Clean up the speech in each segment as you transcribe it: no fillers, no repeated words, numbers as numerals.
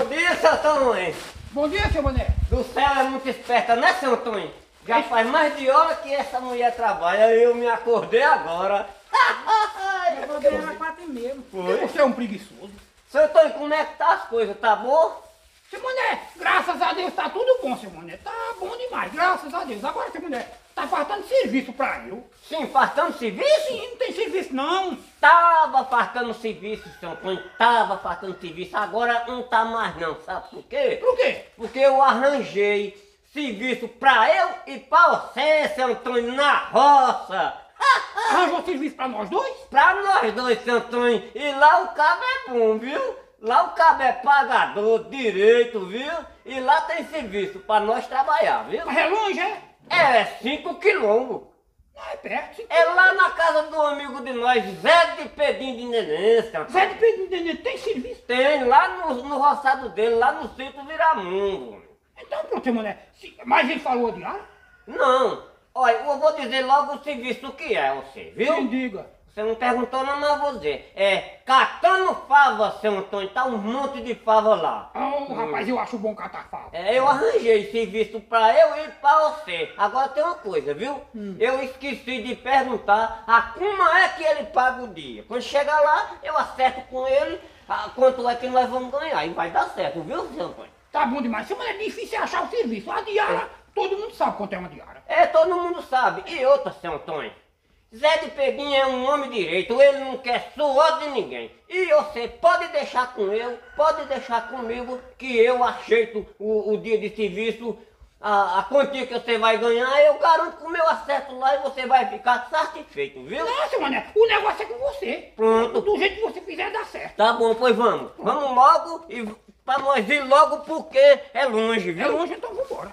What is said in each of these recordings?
dia, seu Antônio. Bom dia, seu Mané. Do céu é muito esperta, né, seu Antônio? Já faz mais de hora que essa mulher trabalha e eu me acordei agora. Eu acordei às 4h30. Foi? Você é um preguiçoso. Seu Antônio, como é que tá as coisas? Tá bom? Seu Mané, graças a Deus tá tudo bom, seu Mané. Tá bom demais, graças a Deus. Agora, seu Mané, tá faltando serviço pra eu. Sim, fartando serviço? Sim, não tem serviço não. Tava fartando serviço, seu Antônio. Tava fartando serviço. Agora não tá mais não, sabe por quê? Por quê? Porque eu arranjei serviço pra eu e pra você, seu Antônio, na roça. Arranjou serviço pra nós dois? Pra nós dois, seu Antônio. E lá o cabo é bom, viu? Lá o cabo é pagador direito, viu? E lá tem serviço pra nós trabalhar, viu? Mas é longe, é? É 5 quilômetros. Não, é perto. É lá na casa do amigo de nós, Zé de Pedinho de Neném, seu Antônio. Zé de Pedro Entendendo, tem serviço? Tem lá no roçado dele, lá no sítio Viramundo. Então pronto, seu Mané. Mas ele falou de ar? Não, olha, eu vou dizer logo o serviço que é você, viu? Sim, diga. Você não perguntou não, mas eu vou dizer. É catando fava, seu Antônio, tá um monte de fava lá. Oh, rapaz, eu acho bom catar fava. É, eu arranjei serviço pra eu e pra você. Agora tem uma coisa, viu? Eu esqueci de perguntar a como é que ele paga o dia. Quando chegar lá, eu acerto com ele quanto é que nós vamos ganhar. E vai dar certo, viu, seu Antônio? Tá bom demais. Seu Mané, é difícil achar o serviço. A diária, todo mundo sabe quanto é uma diária. É, todo mundo sabe. E outra, seu Antônio. Zé de Pedinho é um homem direito, ele não quer suor de ninguém. E você pode deixar com eu, pode deixar comigo, que eu ajeito o dia de serviço, a quantia que você vai ganhar, eu garanto que o meu acerto lá e você vai ficar satisfeito, viu? Nossa, Mané, o negócio é com você. Pronto. Do jeito que você fizer, dá certo. Tá bom, pois vamos. Vamos logo e pra nós ir logo porque é longe, É viu? longe, então vambora.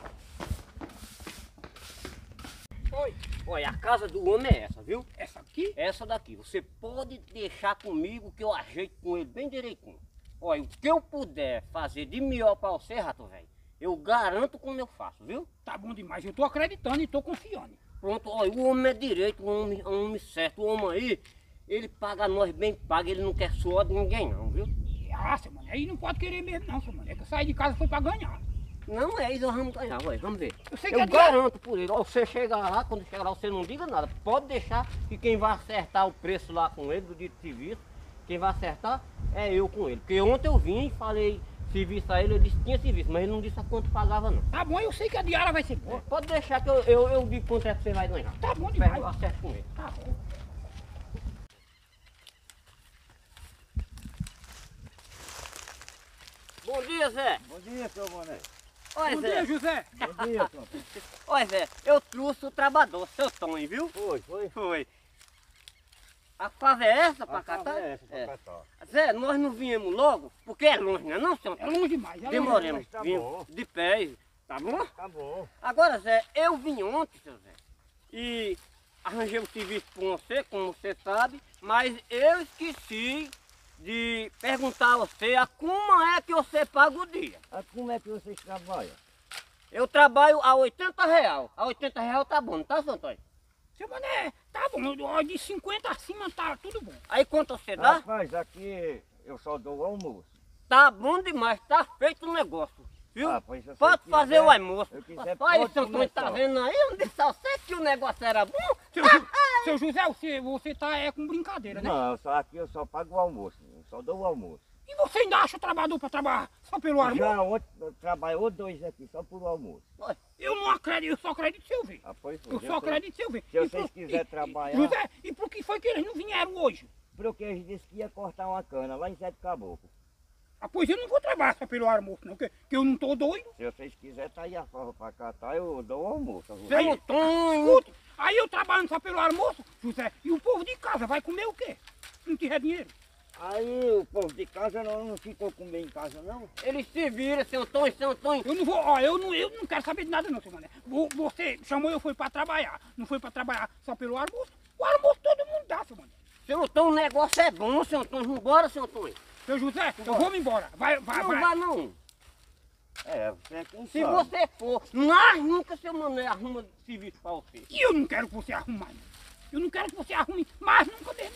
Oi. Olha, a casa do homem é essa, viu? Essa aqui? Essa daqui, você pode deixar comigo que eu ajeito com ele bem direitinho. Olha, o que eu puder fazer de melhor pra você, rato velho, eu garanto como eu faço, viu? Tá bom demais, eu tô acreditando e tô confiando. Pronto, olha, o homem é direito, o homem certo, o homem aí, ele paga nós bem pago, ele não quer suor de ninguém não, viu? Ah, seu Mané, aí não pode querer mesmo não, seu Mané, que eu saí de casa foi pra ganhar. Não é isso, nós vamos ganhar, olha, vamos ver. Eu sei que Eu é garanto por ele, ó, você chegar lá, quando chegar lá você não diga nada, pode deixar que quem vai acertar o preço lá com ele, do dia de serviço, quem vai acertar é eu com ele. Porque ontem eu vim e falei serviço a ele, eu disse que tinha serviço, mas ele não disse a quanto pagava não. Tá bom, eu sei que a diária vai ser boa. Pode deixar que eu digo quanto é que você vai ganhar. Tá bom Mas demais. eu acerto com ele. Tá bom. Bom dia, Zé. Bom dia, seu Mané. Olha, Bom Zé. dia, José. Bom dia, Tonto. Olha, Zé, eu trouxe o trabalhador, seu Tonho, viu? Foi. Foi. A fase é essa pra A catar? casa é essa pra É. catar. Zé, nós não viemos logo, porque é longe, não é não, seu É Tonho? longe demais. É longe. Demoremos, mas tá viemos bom. de pé, tá bom? Tá bom. Agora, Zé, eu vim ontem, seu Zé, e arranjei um serviço com você, como você sabe, mas eu esqueci de perguntar a você a como é que você paga o dia. Como é que vocês trabalham? Eu trabalho a R$80. A R$80 tá bom, não tá, seu Antônio? Seu Mané, tá bom. Ó, de 50 acima tá tudo bom. Aí quanto você dá? Rapaz, aqui eu só dou o almoço. Tá bom demais, tá feito o negócio, viu? Ah, pois se você Pode quiser, fazer o almoço. se eu quiser, Olha, pode seu Antônio, tá começar. vendo aí? Eu disse a você que o negócio era bom. Seu José, você tá com brincadeira, né? Não, aqui eu só pago o almoço. Eu só dou o almoço. E você ainda acha o trabalhador pra trabalhar só pelo almoço? Já ontem eu trabalhou 2 aqui só por almoço. Olha, Eu não acredito, eu só acredito se eu ver. Ah, pois foi. Eu só acredito se eu ver. Se E vocês quiserem trabalhar- José, e por que foi que eles não vieram hoje? Porque eles disseram que ia cortar uma cana lá em Sete Caboclo. Ah, pois eu não vou trabalhar só pelo almoço, não, que eu não tô doido. Se vocês quiserem tá aí a forra pra catar, eu dou o almoço. a vocês. seu Antônio. Escute, aí eu trabalhando só pelo almoço, José, e o povo de casa vai comer o quê? Se não tiver dinheiro. Aí o povo de casa não ficou com bem em casa, não? Ele se vira, seu Antônio, seu Antônio. Eu não vou, ó, eu não quero saber de nada não, seu Mané. Você chamou eu fui pra trabalhar, não foi pra trabalhar só pelo almoço. O almoço todo mundo dá, seu Mané. Seu Antônio, o negócio é bom, seu Antônio. Vambora, seu Antônio. Seu José, eu vou me embora. Vai. Não vai não. É, você é quem Se sabe. você for, mas nunca seu Mané arruma serviço pra você. E eu não quero que você arrume mais, não. Eu não quero que você arrume mais nunca mesmo, não.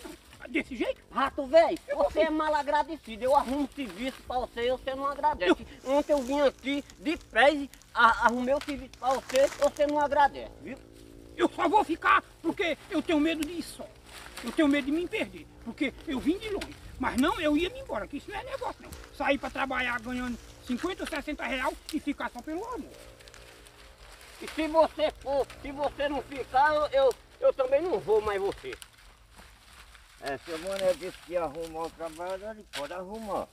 desse jeito? Rato, velho, você é mal agradecido. Eu arrumo serviço pra você e você não agradece. Ontem eu vim aqui de pés, arrumei o serviço pra você não agradece, viu? Eu só vou ficar porque eu tenho medo disso. Eu tenho medo de me perder, porque eu vim de longe. Mas não, eu ia me embora, que isso não é negócio não. Sair pra trabalhar ganhando 50 ou 60 reais e ficar só pelo amor. E se você for, se você não ficar, eu também não vou mais você. Se o Mané disse que ia arrumar o trabalho, ele pode arrumar.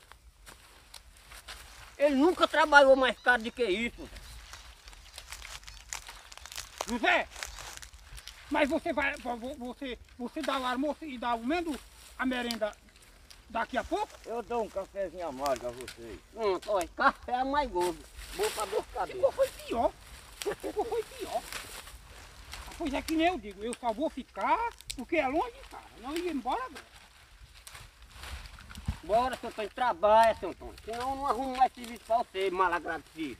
Ele nunca trabalhou mais caro do que isso. José, mas você dá o almoço e dá o menos a merenda daqui a pouco? Eu dou um cafezinho amargo a vocês. Olha, café é mais gordo. Bom pra dor de cabeça. Ficou foi pior. Ficou foi pior. Pois é que nem eu digo, eu só vou ficar porque é longe de casa. Não ia embora agora. Bora, seu Antônio, trabalha, seu Antônio. Senão eu não arrumo mais serviço pra você, mal agradecido.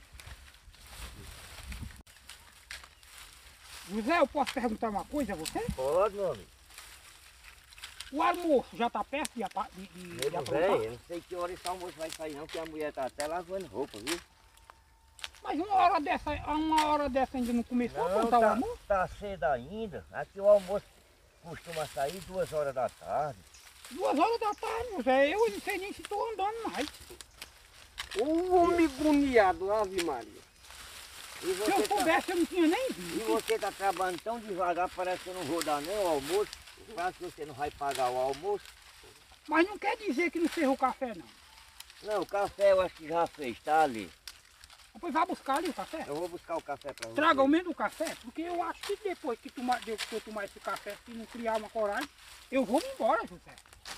José, eu posso perguntar uma coisa a você? Pode, meu amigo. O almoço já está perto de aprontar? Eu não sei que hora esse almoço vai sair não, que a mulher tá até lavando roupa, viu? Mas uma hora dessa ainda não começou a aprontar o almoço? Tá cedo ainda. Aqui o almoço costuma sair 2 horas da tarde. 2 horas da tarde, José. Eu não sei nem se estou andando mais. O homem agoniado, Ave Maria. E Se eu soubesse, eu não tinha nem E visto. você tá trabalhando tão devagar, parece que eu não vou dar nem o almoço. Parece que você não vai pagar o almoço. Mas não quer dizer que não ferrou o café, não. Não, o café eu acho que já fez, tá ali. Depois vai buscar ali o café. Eu vou buscar o café pra você. Traga ao menos o café, porque eu acho que depois que eu tomar esse café, se não criar uma coragem, eu vou me embora, José.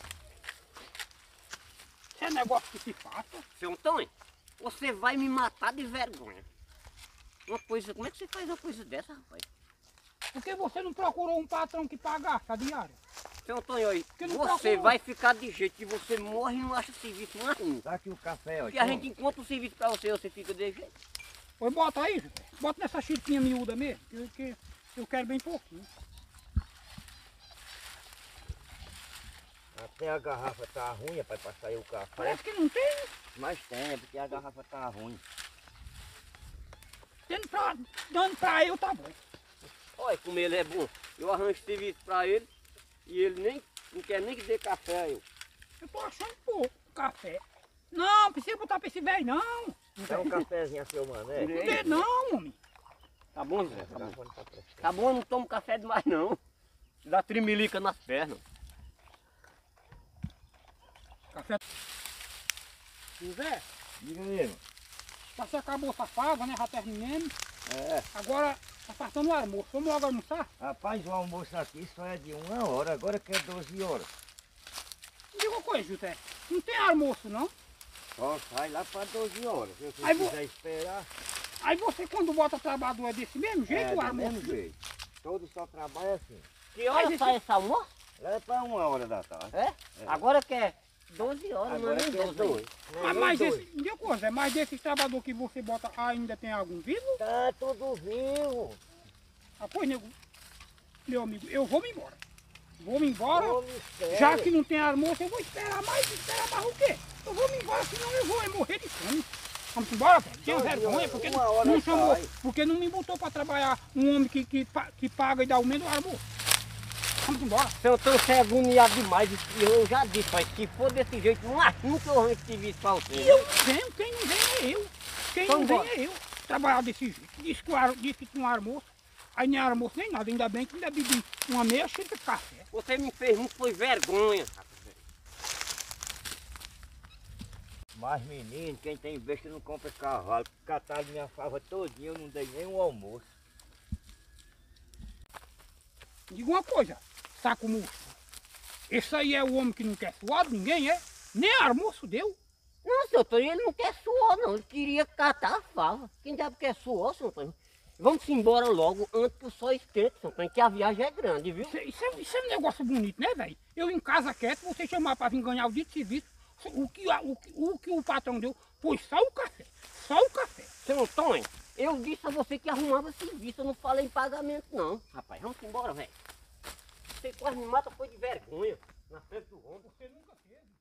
Isso é negócio que se faça. Seu Antônio, você vai me matar de vergonha. Uma coisa, como é que você faz uma coisa dessa, rapaz? Porque você não procurou um patrão que pagasse a diária. Seu Antônio, aí, Porque não você procurou. vai ficar de jeito que você morre e não acha serviço nenhum. Tá aqui o café, ó. E a gente encontra o serviço pra você, você fica de jeito. Pois bota aí, José. Bota nessa xícara miúda mesmo, que eu quero bem pouquinho. Até a garrafa tá ruim, rapaz, pra sair o café. Parece que não tem, Mas tem, é porque a garrafa tá ruim. dando pra eu, tá bom. Olha como ele é bom. Eu arranjo serviço pra ele e ele nem não quer nem que dê café a eu. Eu tô achando pouco café. Não, precisa botar pra esse velho, não. Dá um cafezinho a seu Mané. Não dê não, homem. Tá bom, Zé? Tá bom. Telefone tá prestando. Tá bom, eu não tomo café demais não. Dá trimelica nas pernas. Café. José, Diga mesmo. você acabou essa fava, né? Já terminando. É. Agora tá passando o almoço. Vamos logo almoçar? Rapaz, o almoço aqui só é de 1 hora, agora que é 12 horas. Diga uma coisa, José. Não tem almoço, não? Só sai lá para 12 horas. Se você Aí quiser esperar, Aí você, quando bota trabalhador, é desse mesmo jeito o do almoço? mesmo jeito. Todo só trabalha assim. Que hora Mas sai esse almoço? Lá é para 1 hora da tarde. É? Agora que é 12 horas, Agora não é nem que é 12. 2. Mas esse, diga uma coisa, mas desses trabalhadores que você bota ainda tem algum vivo? Tá tudo vivo. Ah, pois, nego, meu amigo, eu vou me embora. Vou me embora. Homem sério. Já que não tem almoço, eu vou esperar mais o quê? Eu vou me embora, senão eu vou morrer de fome. Vamos embora, velho. Tenha vergonha, porque Uma hora não chamou, sai. porque não me botou para trabalhar um homem que paga e dá o mesmo almoço. Vamos embora. Seu Antônio, você é agoniado demais. Eu já disse, mas se for desse jeito, não arranco que eu arranjo serviço pra você. E eu não venho, quem não vem é eu. Quem Então não vem bora. é eu. Trabalhar desse jeito. Disse que tinha um almoço. Aí nem almoço nem nada. Ainda bem que ainda bebi uma meia xícara de café. Você me fez muito, foi vergonha. Mas menino, quem tem besta não compra cavalo. Cataram minha fava todinha, eu não dei nem um almoço. Diga uma coisa, saco murcho. Esse aí é o homem que não quer suar de ninguém, é? Nem almoço deu. Não, seu Antônio, ele não quer suor, não. Ele queria catar a fava. Quem sabe quer suor, seu Antônio? Vamos embora logo, antes que o sol esquente, seu Antônio, que a viagem é grande, viu? Isso é um negócio bonito, né, velho? Eu em casa quieto, você chamar para vir ganhar o dia de serviço. O que o patrão deu foi só o café. Só o café. Seu Antônio, eu disse a você que arrumava serviço, eu não falei em pagamento, não. Rapaz, vamos embora, velho. Você quase me mata, foi de vergonha. Na frente do homem. Você nunca teve.